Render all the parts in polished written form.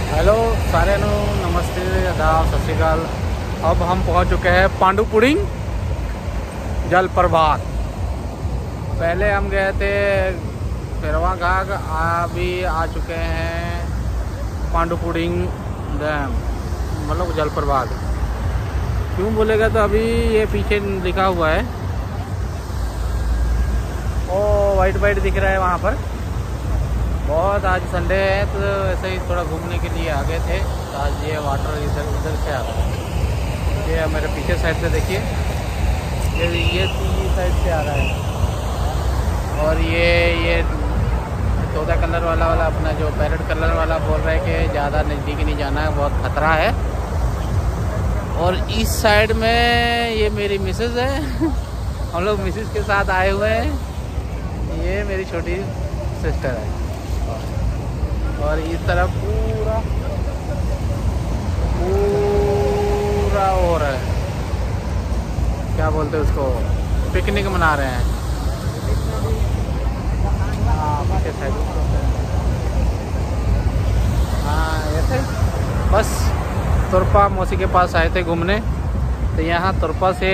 Hello सारे नु नमस्ते आदाब सत श्री अकाल। अब हम पहुंच चुके हैं पांडुपुडिंग जलप्रपात। पहले हम गए थे पेरवा घाट, अभी आ चुके हैं पांडुपुडिंग डैम मतलब जलप्रपात। क्यों बोलेगा तो अभी ये पीछे लिखा हुआ है, ओ वाइट वाइट दिख रहा है वहाँ पर। बहुत आज संडे है तो ऐसे ही थोड़ा घूमने के लिए आ गए थे। तो आज ये वाटर इधर उधर से आ रहा है। ये मेरे पीछे साइड से देखिए, ये साइड से आ रहा है। और ये 14 कलर वाला अपना जो पैरेट कलर वाला बोल रहे हैं कि ज़्यादा नज़दीक नहीं जाना है, बहुत खतरा है। और इस साइड में ये मेरी मिसेज है हम लोग मिसेज के साथ आए हुए हैं। ये मेरी छोटी सिस्टर है। और इस तरफ पूरा हो रहा है, क्या बोलते हैं उसको, पिकनिक मना रहे हैं। हाँ ऐसे बस तुरपा मौसी के पास आए थे घूमने। तो यहाँ तुरपा से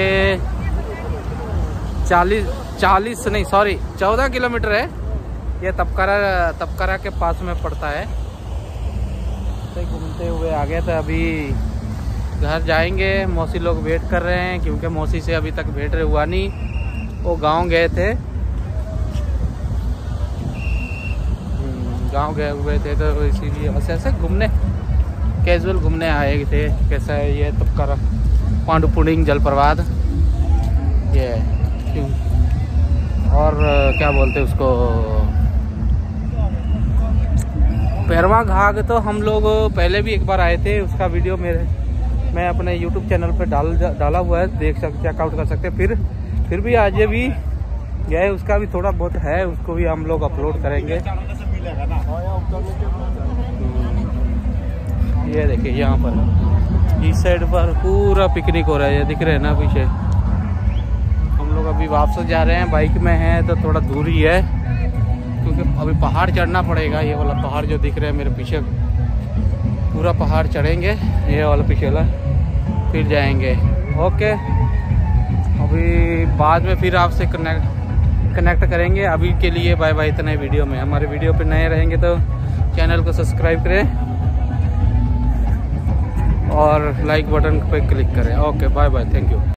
14 किलोमीटर है। ये तपकरा के पास में पड़ता है। तो घूमते हुए आ गए थे। अभी घर जाएंगे, मौसी लोग वेट कर रहे हैं क्योंकि मौसी से अभी तक भेंट हुआ नहीं। वो गांव गए थे, गांव गए हुए थे तो इसीलिए बस ऐसे घूमने, कैजुअल घूमने आए थे। कैसा है ये तपकरा पांडुपुडिंग जलप्रपात ये। और क्या बोलते हैं उसको, पेरवा घाट तो हम लोग पहले भी एक बार आए थे। उसका वीडियो मैं अपने YouTube चैनल पे डाला हुआ है, देख सकते, चेकआउट कर सकते हैं। फिर भी आज भी गए, उसका भी थोड़ा बहुत है, उसको भी हम लोग अपलोड करेंगे। ये देखिए यहाँ पर इस साइड पर पूरा पिकनिक हो रहा है, ये दिख रहे हैं ना पीछे। हम लोग अभी वापस जा रहे हैं, बाइक में हैं तो थोड़ा दूरी है क्योंकि अभी पहाड़ चढ़ना पड़ेगा। ये वाला पहाड़ जो दिख रहा है मेरे पीछे, पूरा पहाड़ चढ़ेंगे, ये वाला पीछे वाला, फिर जाएंगे। ओके, अभी बाद में फिर आपसे कनेक्ट करेंगे। अभी के लिए बाय बाय, इतना ही वीडियो में। हमारे वीडियो पे नए रहेंगे तो चैनल को सब्सक्राइब करें और लाइक बटन पे क्लिक करें। Okay bye bye, thank you.